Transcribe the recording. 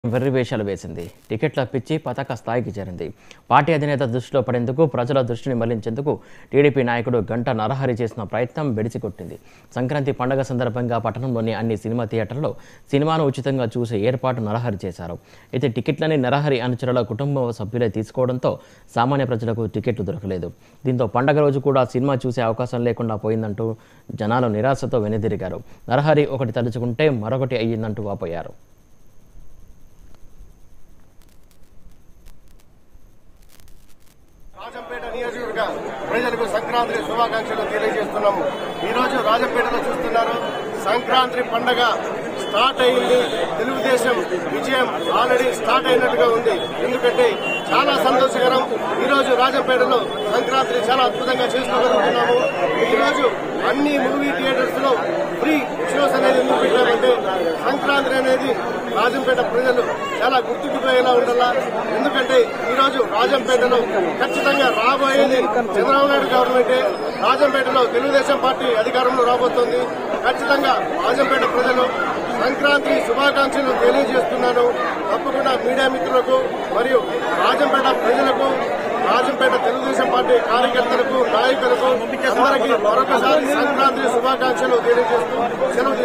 వెర్రివేషాలు వేసింది. టికెట్ల పిచ్చి పతాక స్థాయికి చేరింది. పార్టీ అధినేత దృష్టిలో పడేందుకు, ప్రజల దృష్టిని మళ్లించేందుకు టీడీపీ నాయకుడు గంట నరహరి చేసిన ప్రయత్నం బెడిసికొట్టింది. సంక్రాంతి పండుగ సందర్భంగా పట్టణంలోని అన్ని సినిమా థియేటర్లలో సినిమాను ఉచితంగా చూసే ఏర్పాటు నరహరి చేశారు. అయితే టికెట్లని నరహరి అనుచరుల కుటుంబ సభ్యులే తీసుకోవడంతో సామాన్య ప్రజలకు టికెట్లు దొరకలేదు. దీంతో పండగ రోజు కూడా సినిమా చూసే అవకాశం లేకుండా పోయిందంటూ జనాలు నిరాశతో వెనుదిరిగారు. నరహరి ఒకటి తలుచుకుంటే మరొకటి అయ్యిందంటూ వాపోయారు. రాజంపేట నియోజకవర్గ ప్రజలకు సంక్రాంతి శుభాకాంక్షలు తెలియజేస్తున్నాము. ఈరోజు రాజంపేటలో చూస్తున్నారు, సంక్రాంతి పండగ స్టార్ట్ అయింది. తెలుగుదేశం విజయం ఆల్రెడీ స్టార్ట్ అయినట్టుగా ఉంది. ఎందుకంటే చాలా సంతోషకరం. ఈరోజు రాజంపేటలో సంక్రాంతి చాలా అద్భుతంగా చేసుకోగలుగుతున్నాము. ఈరోజు అన్ని మూవీ థియేటర్స్ లో ఫ్రీ షోస్ అనేది ఎందుకు పెట్టారంటే సంక్రాంతి అనేది రాజంపేట ప్రజలు చాలా గుర్తుండిపోయేలా ఉండాలా. ఎందుకంటే ఈరోజు రాజంపేటలో ఖచ్చితంగా రాబోయేది చంద్రబాబు నాయుడు గవర్నమెంటే. రాజంపేటలో తెలుగుదేశం పార్టీ అధికారంలో రాబోతోంది. ఖచ్చితంగా రాజంపేట ప్రజలు సంక్రాంతి శుభాకాంక్షలు తెలియజేస్తున్నాను. తప్పకుండా మీడియా మిత్రులకు మరియు రాజంపేట ప్రజలకు, రాజంపేట తెలుగుదేశం పార్టీ కార్యకర్తలకు, నాయకులకు అందరికీ మరొకసారి సంక్రాంతి శుభాకాంక్షలు తెలియజేస్తూ సెలవు